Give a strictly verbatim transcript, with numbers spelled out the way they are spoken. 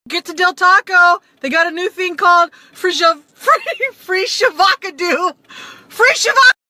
Get to Del Taco. They got a new thing called free free free shavacadoo. Free shavacadoo.